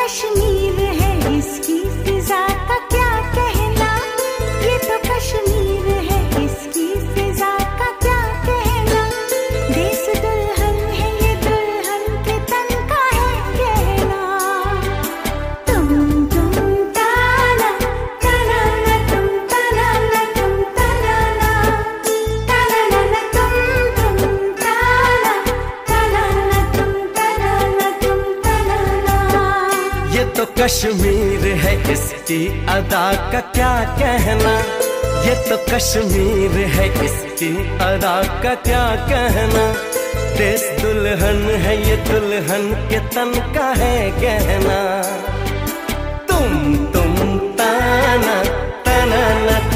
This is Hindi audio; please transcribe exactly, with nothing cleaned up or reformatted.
कश्मीर है, इसकी फिजा का क्या कहना। ये तो कश्मीर है, इसकी फिजा का क्या कहना। देश दुल्हन है, ये दुल्हन के तन का है कहना। तुम तुम ताना ताना ना, तुम ताना ना, तुम ताना ना, ताना ना तुम तुम ताना ताना ना, तुम ताना ना, तुम ताना ना। ये तो कश्मीर है, इसकी अदा का क्या कहना। ये तो कश्मीर है, इसकी अदा का क्या कहना। देश दुल्हन है, ये दुल्हन के तन का है कहना। तुम तुम ताना ताना ना